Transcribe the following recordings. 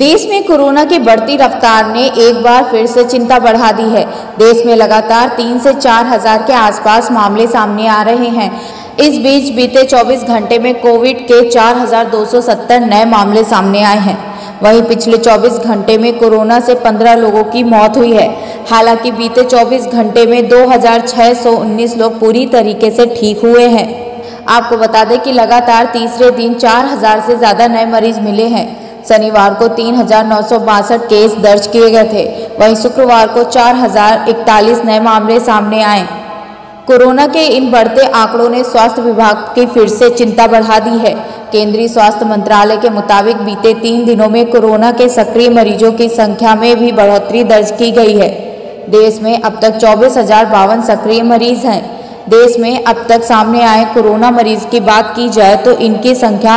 देश में कोरोना की बढ़ती रफ्तार ने एक बार फिर से चिंता बढ़ा दी है। देश में लगातार 3 से 4 हजार के आसपास मामले सामने आ रहे हैं। इस बीच बीते 24 घंटे में कोविड के 4,270 नए मामले सामने आए हैं। वहीं पिछले 24 घंटे में कोरोना से 15 लोगों की मौत हुई है। हालांकि बीते 24 घंटे में 2,619 लोग पूरी तरीके से ठीक हुए हैं। आपको बता दें कि लगातार तीसरे दिन 4,000 से ज़्यादा नए मरीज मिले हैं। शनिवार को 3,962 केस दर्ज किए गए थे। वहीं शुक्रवार को 4,041 नए मामले सामने आए। कोरोना के इन बढ़ते आंकड़ों ने स्वास्थ्य विभाग की फिर से चिंता बढ़ा दी है। केंद्रीय स्वास्थ्य मंत्रालय के मुताबिक बीते 3 दिनों में कोरोना के सक्रिय मरीजों की संख्या में भी बढ़ोतरी दर्ज की गई है। देश में अब तक 24,052 सक्रिय मरीज हैं। देश में अब तक सामने आए कोरोना मरीज की बात की जाए तो इनकी संख्या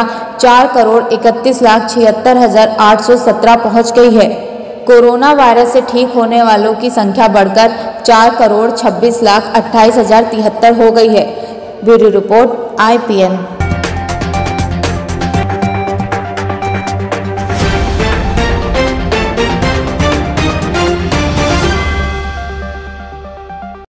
4,31,76,817 पहुंच गई है। कोरोना वायरस से ठीक होने वालों की संख्या बढ़कर 4,26,28,073 हो गई है। Bureau report IPN।